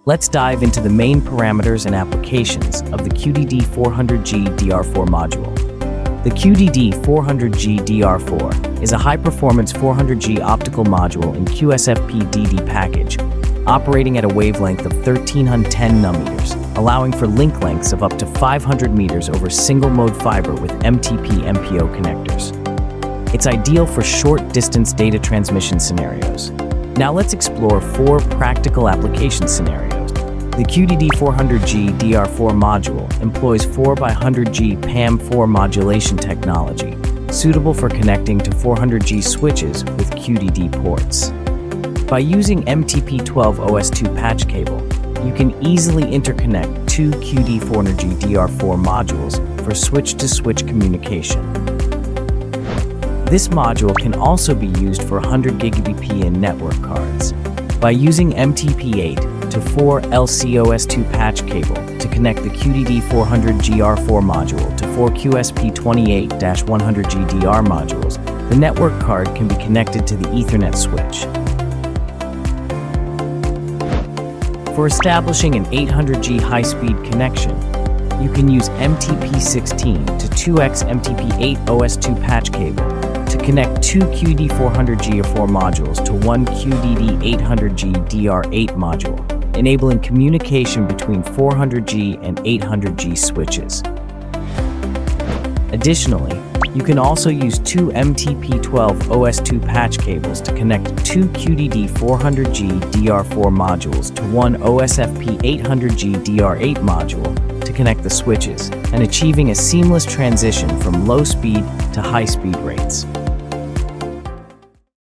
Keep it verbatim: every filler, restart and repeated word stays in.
Let's dive into the main parameters and applications of the Q D D four hundred G D R four module. The Q D D four hundred G D R four is a high-performance four hundred G optical module in Q S F P D D package, operating at a wavelength of one thousand three hundred ten nanometers, allowing for link lengths of up to five hundred meters over single-mode fiber with M T P M P O connectors. It's ideal for short-distance data transmission scenarios. Now let's explore four practical application scenarios. The Q D D four hundred G D R four module employs four by one hundred G P A M four modulation technology, suitable for connecting to four hundred G switches with Q D D ports. By using M T P twelve O S two patch cable, you can easily interconnect two Q D D four hundred G D R four modules for switch-to-switch communication. This module can also be used for one hundred gigabit per second network cards. By using M T P eight to four L C O S two patch cable to connect the Q D D four hundred G D R four module to four Q S F P twenty-eight dash one hundred G D R modules, the network card can be connected to the Ethernet switch. For establishing an eight hundred G high-speed connection, you can use M T P sixteen to two X M T P eight O S two patch cable to connect two Q D D four hundred G D R four modules to one Q D D eight hundred G D R eight module, enabling communication between four hundred G and eight hundred G switches. Additionally, you can also use two M T P twelve O S two patch cables to connect two Q D D four hundred G D R four modules to one O S F P eight hundred G D R eight module to connect the switches, and achieving a seamless transition from low speed to high speed rates.